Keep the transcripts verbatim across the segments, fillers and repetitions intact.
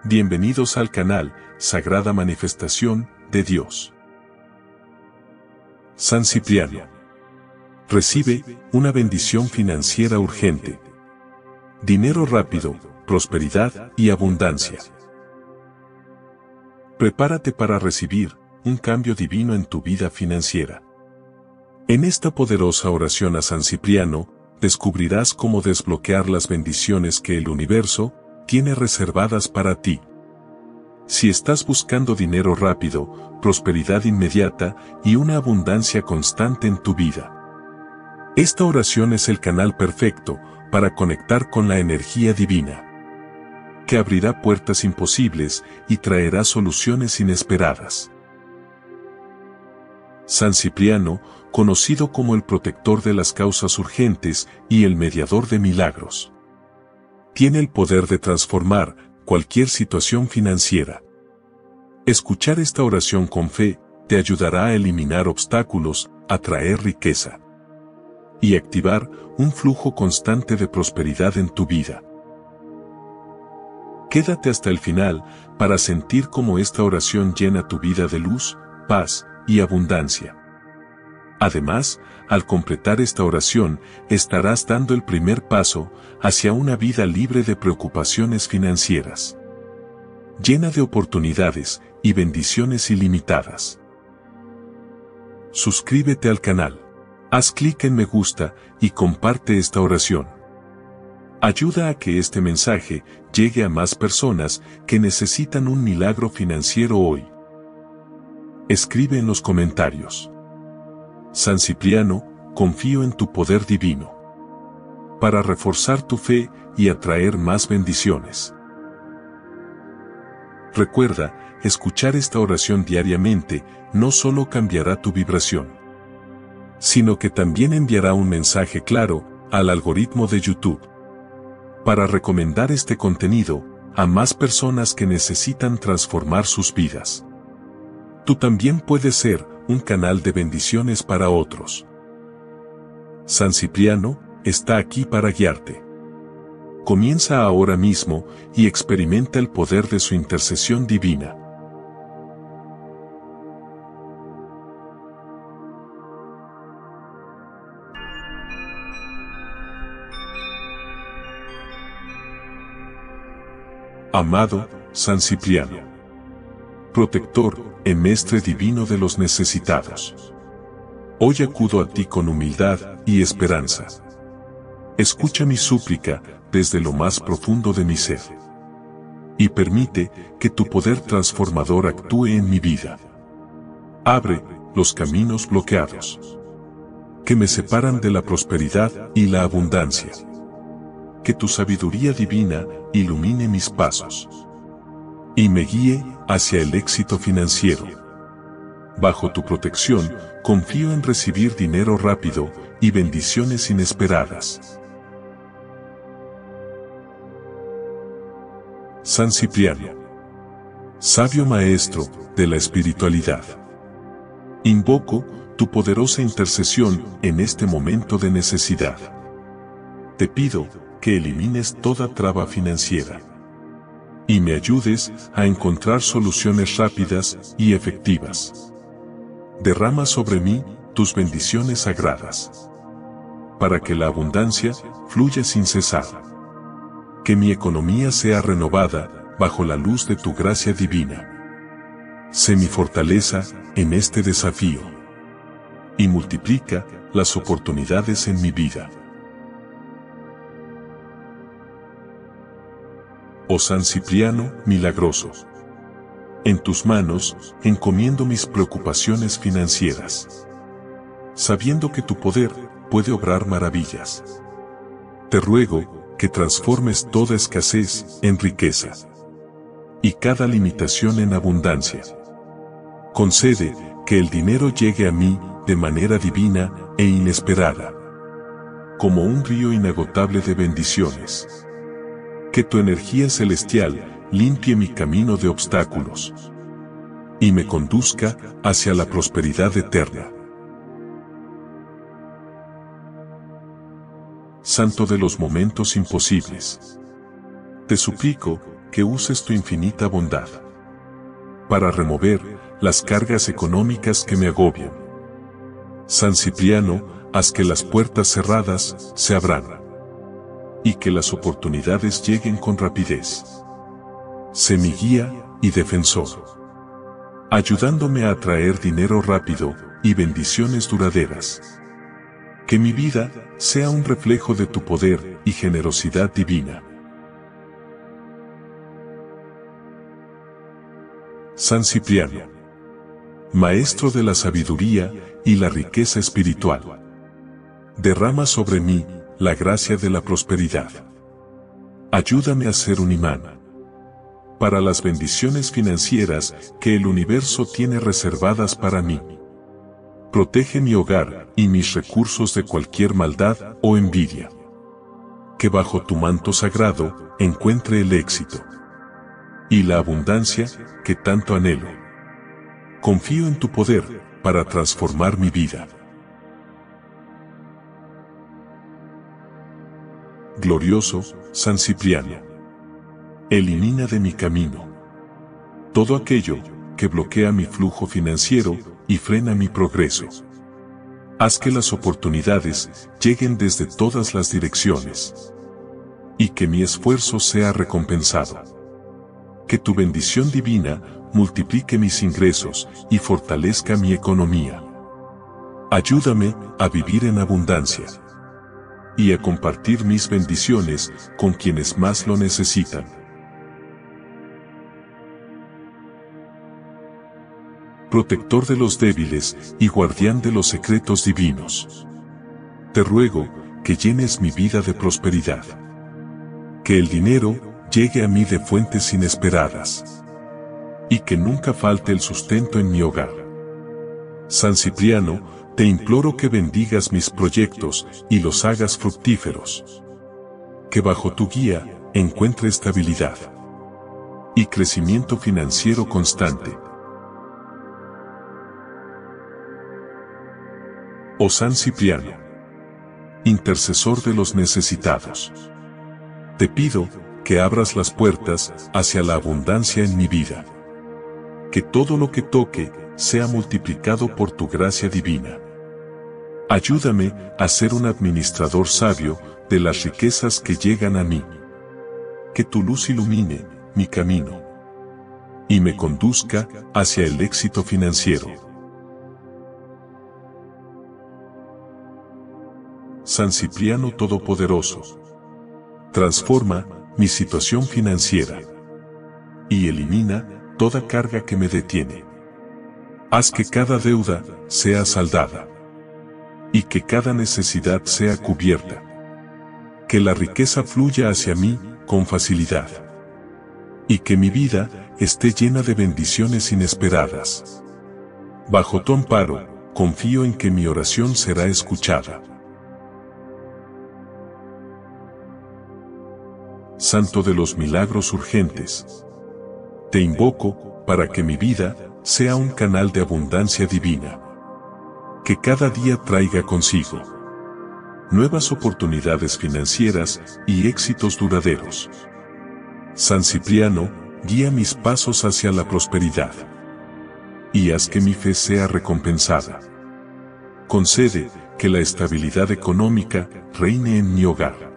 Bienvenidos al canal Sagrada Manifestación de Dios. San Cipriano. Recibe una bendición financiera urgente. Dinero rápido, prosperidad y abundancia. Prepárate para recibir un cambio divino en tu vida financiera. En esta poderosa oración a San Cipriano, descubrirás cómo desbloquear las bendiciones que el universo tiene reservadas para ti. Si estás buscando dinero rápido, prosperidad inmediata y una abundancia constante en tu vida, esta oración es el canal perfecto para conectar con la energía divina, que abrirá puertas imposibles y traerá soluciones inesperadas. San Cipriano, conocido como el protector de las causas urgentes y el mediador de milagros, tiene el poder de transformar cualquier situación financiera. Escuchar esta oración con fe te ayudará a eliminar obstáculos, atraer riqueza y activar un flujo constante de prosperidad en tu vida. Quédate hasta el final para sentir cómo esta oración llena tu vida de luz, paz y abundancia. Además, al completar esta oración, estarás dando el primer paso hacia una vida libre de preocupaciones financieras, llena de oportunidades y bendiciones ilimitadas. Suscríbete al canal, haz clic en me gusta y comparte esta oración. Ayuda a que este mensaje llegue a más personas que necesitan un milagro financiero hoy. Escribe en los comentarios: San Cipriano, confío en tu poder divino, para reforzar tu fe y atraer más bendiciones. Recuerda, escuchar esta oración diariamente no solo cambiará tu vibración, sino que también enviará un mensaje claro al algoritmo de YouTube, para recomendar este contenido a más personas que necesitan transformar sus vidas. Tú también puedes ser un canal de bendiciones para otros. San Cipriano está aquí para guiarte. Comienza ahora mismo y experimenta el poder de su intercesión divina. Amado San Cipriano, protector e mestre divino de los necesitados, hoy acudo a ti con humildad y esperanza. Escucha mi súplica desde lo más profundo de mi ser, y permite que tu poder transformador actúe en mi vida. Abre los caminos bloqueados que me separan de la prosperidad y la abundancia. Que tu sabiduría divina ilumine mis pasos y me guíe hacia el éxito financiero. Bajo tu protección, confío en recibir dinero rápido y bendiciones inesperadas. San Cipriano, sabio maestro de la espiritualidad, invoco tu poderosa intercesión en este momento de necesidad. Te pido que elimines toda traba financiera y me ayudes a encontrar soluciones rápidas y efectivas. Derrama sobre mí tus bendiciones sagradas, para que la abundancia fluya sin cesar. Que mi economía sea renovada bajo la luz de tu gracia divina. Sé mi fortaleza en este desafío y multiplica las oportunidades en mi vida. Oh San Cipriano milagroso, en tus manos encomiendo mis preocupaciones financieras, sabiendo que tu poder puede obrar maravillas. Te ruego que transformes toda escasez en riqueza y cada limitación en abundancia. Concede que el dinero llegue a mí de manera divina e inesperada, como un río inagotable de bendiciones. Que tu energía celestial limpie mi camino de obstáculos y me conduzca hacia la prosperidad eterna. Santo de los momentos imposibles, te suplico que uses tu infinita bondad para remover las cargas económicas que me agobian. San Cipriano, haz que las puertas cerradas se abran y que las oportunidades lleguen con rapidez. Sé mi guía y defensor, ayudándome a atraer dinero rápido y bendiciones duraderas. Que mi vida sea un reflejo de tu poder y generosidad divina. San Cipriano, maestro de la sabiduría y la riqueza espiritual, derrama sobre mí la gracia de la prosperidad. Ayúdame a ser un imán para las bendiciones financieras que el universo tiene reservadas para mí. Protege mi hogar y mis recursos de cualquier maldad o envidia. Que bajo tu manto sagrado encuentre el éxito y la abundancia que tanto anhelo. Confío en tu poder para transformar mi vida. Glorioso San Cipriano, elimina de mi camino todo aquello que bloquea mi flujo financiero y frena mi progreso. Haz que las oportunidades lleguen desde todas las direcciones y que mi esfuerzo sea recompensado. Que tu bendición divina multiplique mis ingresos y fortalezca mi economía. Ayúdame a vivir en abundancia y a compartir mis bendiciones con quienes más lo necesitan. Protector de los débiles y guardián de los secretos divinos, te ruego que llenes mi vida de prosperidad. Que el dinero llegue a mí de fuentes inesperadas y que nunca falte el sustento en mi hogar. San Cipriano, te imploro que bendigas mis proyectos y los hagas fructíferos. Que bajo tu guía encuentre estabilidad y crecimiento financiero constante. Oh San Cipriano, intercesor de los necesitados, te pido que abras las puertas hacia la abundancia en mi vida. Que todo lo que toque sea multiplicado por tu gracia divina. Ayúdame a ser un administrador sabio de las riquezas que llegan a mí. Que tu luz ilumine mi camino y me conduzca hacia el éxito financiero. San Cipriano Todopoderoso, transforma mi situación financiera y elimina toda carga que me detiene. Haz que cada deuda sea saldada y que cada necesidad sea cubierta. Que la riqueza fluya hacia mí con facilidad y que mi vida esté llena de bendiciones inesperadas. Bajo tu amparo, confío en que mi oración será escuchada. Santo de los milagros urgentes, te invoco para que mi vida sea un canal de abundancia divina. Que cada día traiga consigo nuevas oportunidades financieras y éxitos duraderos. San Cipriano, guía mis pasos hacia la prosperidad y haz que mi fe sea recompensada. Concede que la estabilidad económica reine en mi hogar.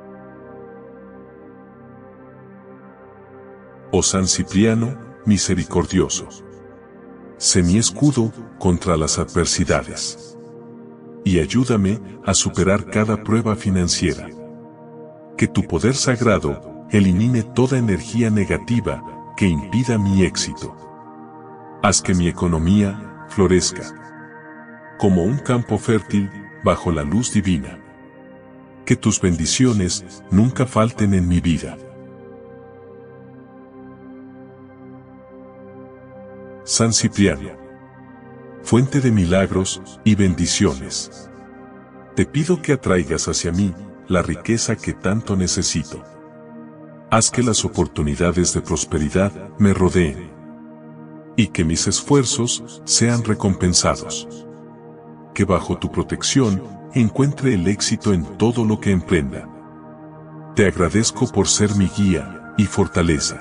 Oh San Cipriano, misericordioso, sé mi escudo contra las adversidades y ayúdame a superar cada prueba financiera. Que tu poder sagrado elimine toda energía negativa que impida mi éxito. Haz que mi economía florezca como un campo fértil bajo la luz divina. Que tus bendiciones nunca falten en mi vida. San Cipriano, fuente de milagros y bendiciones, te pido que atraigas hacia mí la riqueza que tanto necesito. Haz que las oportunidades de prosperidad me rodeen y que mis esfuerzos sean recompensados. Que bajo tu protección encuentre el éxito en todo lo que emprenda. Te agradezco por ser mi guía y fortaleza.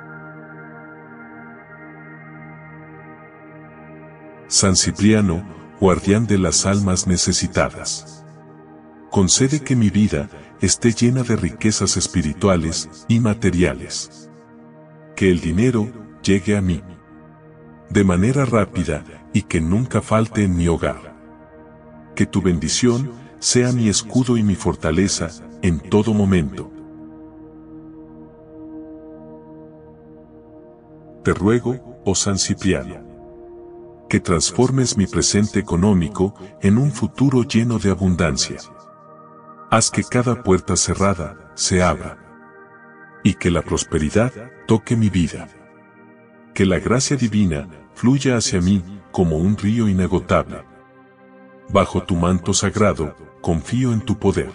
San Cipriano, guardián de las almas necesitadas. Concede que mi vida esté llena de riquezas espirituales y materiales. Que el dinero llegue a mí de manera rápida y que nunca falte en mi hogar. Que tu bendición sea mi escudo y mi fortaleza en todo momento. Te ruego, oh San Cipriano, que transformes mi presente económico en un futuro lleno de abundancia. Haz que cada puerta cerrada se abra y que la prosperidad toque mi vida. Que la gracia divina fluya hacia mí como un río inagotable. Bajo tu manto sagrado, confío en tu poder.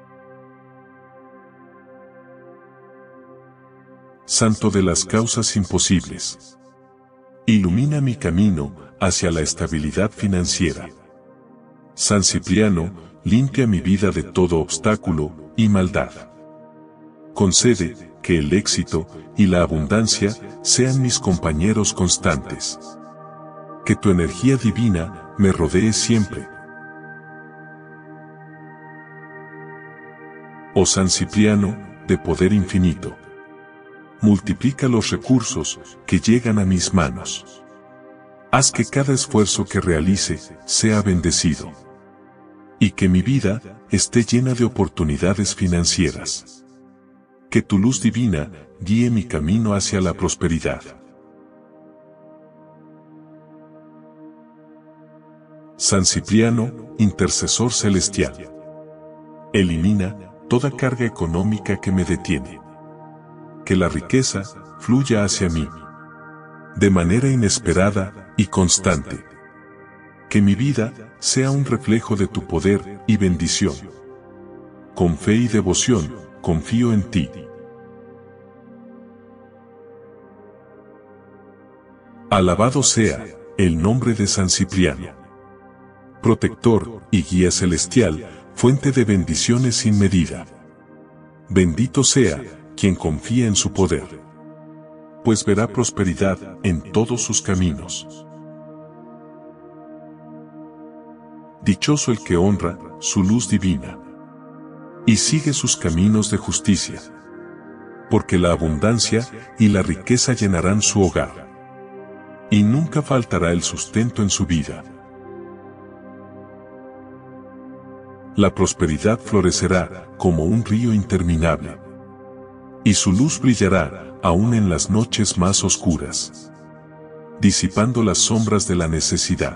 Santo de las causas imposibles. Ilumina mi camino hacia la estabilidad financiera. San Cipriano, limpia mi vida de todo obstáculo y maldad. Concede que el éxito y la abundancia sean mis compañeros constantes. Que tu energía divina me rodee siempre. Oh San Cipriano, de poder infinito, multiplica los recursos que llegan a mis manos. Haz que cada esfuerzo que realice sea bendecido. Y que mi vida esté llena de oportunidades financieras. Que tu luz divina guíe mi camino hacia la prosperidad. San Cipriano, intercesor celestial. Elimina toda carga económica que me detiene. Que la riqueza fluya hacia mí de manera inesperada y constante. Que mi vida sea un reflejo de tu poder y bendición. Con fe y devoción, confío en ti. Alabado sea el nombre de San Cipriano, protector y guía celestial, fuente de bendiciones sin medida. Bendito sea quien confía en su poder, pues verá prosperidad en todos sus caminos. Dichoso el que honra su luz divina y sigue sus caminos de justicia, porque la abundancia y la riqueza llenarán su hogar, y nunca faltará el sustento en su vida. La prosperidad florecerá como un río interminable, y su luz brillará aún en las noches más oscuras, disipando las sombras de la necesidad.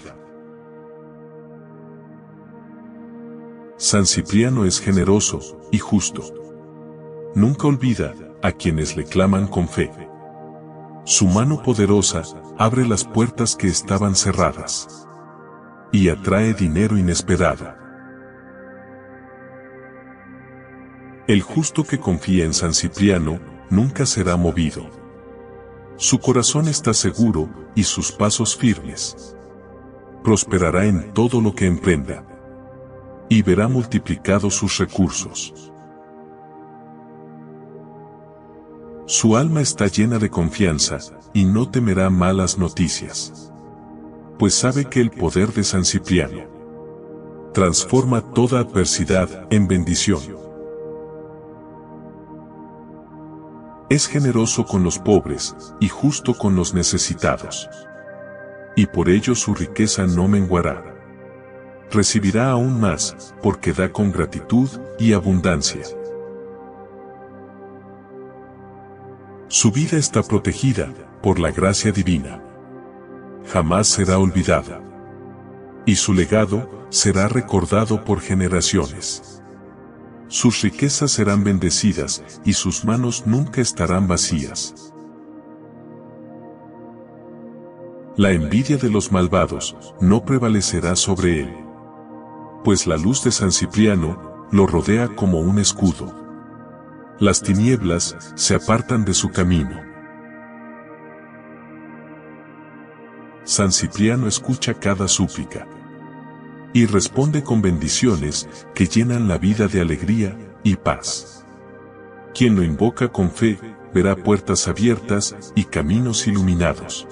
San Cipriano es generoso y justo. Nunca olvida a quienes le claman con fe. Su mano poderosa abre las puertas que estaban cerradas y atrae dinero inesperado. El justo que confía en San Cipriano nunca será movido. Su corazón está seguro y sus pasos firmes. Prosperará en todo lo que emprenda y verá multiplicados sus recursos. Su alma está llena de confianza y no temerá malas noticias, pues sabe que el poder de San Cipriano transforma toda adversidad en bendición. Es generoso con los pobres y justo con los necesitados, y por ello su riqueza no menguará. Recibirá aún más, porque da con gratitud y abundancia. Su vida está protegida por la gracia divina. Jamás será olvidada, y su legado será recordado por generaciones. Sus riquezas serán bendecidas y sus manos nunca estarán vacías. La envidia de los malvados no prevalecerá sobre él, pues la luz de San Cipriano lo rodea como un escudo. Las tinieblas se apartan de su camino. San Cipriano escucha cada súplica y responde con bendiciones que llenan la vida de alegría y paz. Quien lo invoca con fe, verá puertas abiertas y caminos iluminados.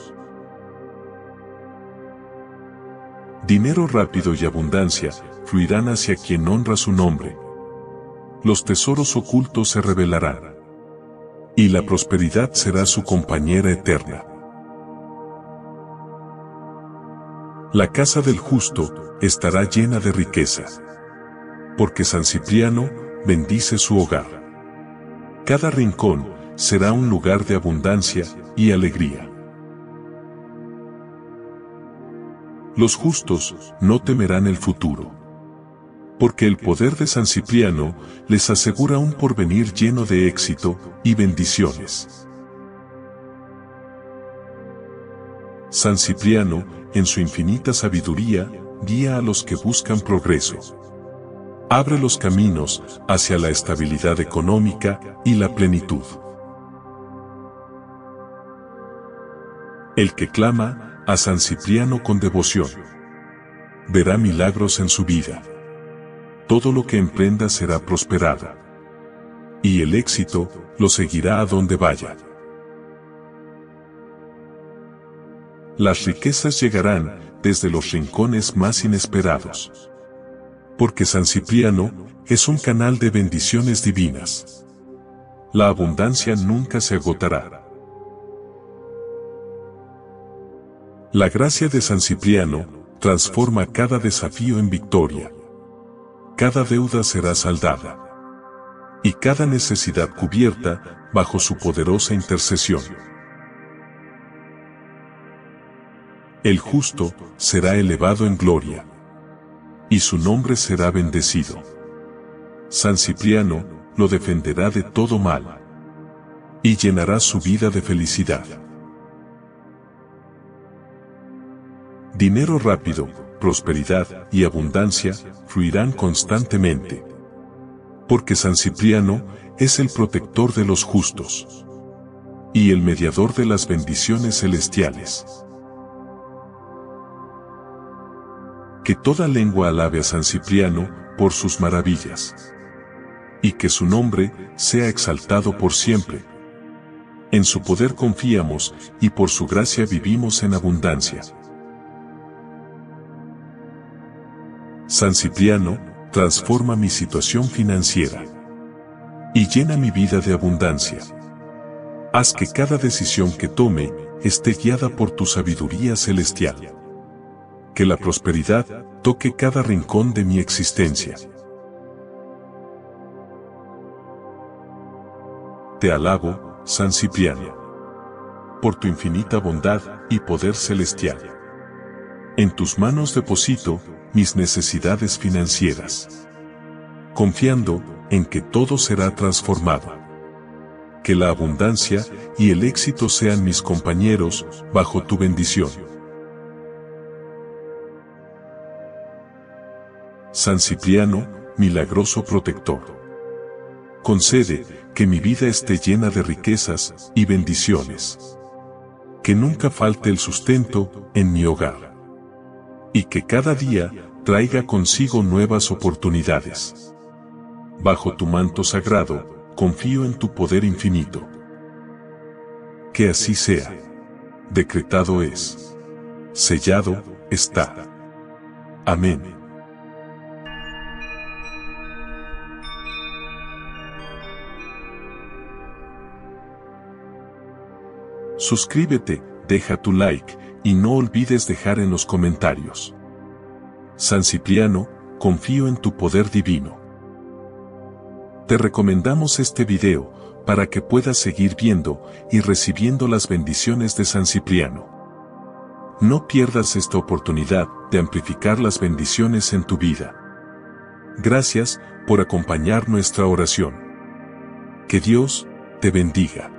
Dinero rápido y abundancia fluirán hacia quien honra su nombre. Los tesoros ocultos se revelarán. Y la prosperidad será su compañera eterna. La casa del justo estará llena de riqueza. Porque San Cipriano bendice su hogar. Cada rincón será un lugar de abundancia y alegría. Los justos no temerán el futuro. Porque el poder de San Cipriano les asegura un porvenir lleno de éxito y bendiciones. San Cipriano, en su infinita sabiduría, guía a los que buscan progreso. Abre los caminos hacia la estabilidad económica y la plenitud. El que clama a San Cipriano con devoción verá milagros en su vida. Todo lo que emprenda será prosperado. Y el éxito lo seguirá a donde vaya. Las riquezas llegarán desde los rincones más inesperados. Porque San Cipriano es un canal de bendiciones divinas. La abundancia nunca se agotará. La gracia de San Cipriano transforma cada desafío en victoria. Cada deuda será saldada. Y cada necesidad cubierta bajo su poderosa intercesión. El justo será elevado en gloria. Y su nombre será bendecido. San Cipriano lo defenderá de todo mal. Y llenará su vida de felicidad. Dinero rápido, prosperidad y abundancia fluirán constantemente. Porque San Cipriano es el protector de los justos. Y el mediador de las bendiciones celestiales. Que toda lengua alabe a San Cipriano por sus maravillas. Y que su nombre sea exaltado por siempre. En su poder confiamos y por su gracia vivimos en abundancia. San Cipriano transforma mi situación financiera. Y llena mi vida de abundancia. Haz que cada decisión que tome esté guiada por tu sabiduría celestial. Que la prosperidad toque cada rincón de mi existencia. Te alabo, San Cipriano, por tu infinita bondad y poder celestial. En tus manos deposito mis necesidades financieras, confiando en que todo será transformado. Que la abundancia y el éxito sean mis compañeros bajo tu bendición. San Cipriano, milagroso protector, concede que mi vida esté llena de riquezas y bendiciones. Que nunca falte el sustento en mi hogar. Y que cada día traiga consigo nuevas oportunidades. Bajo tu manto sagrado, confío en tu poder infinito. Que así sea. Decretado es. Sellado está. Amén. Suscríbete, deja tu like, y no olvides dejar en los comentarios. San Cipriano, confío en tu poder divino. Te recomendamos este video, para que puedas seguir viendo y recibiendo las bendiciones de San Cipriano. No pierdas esta oportunidad de amplificar las bendiciones en tu vida. Gracias por acompañar nuestra oración. Que Dios te bendiga.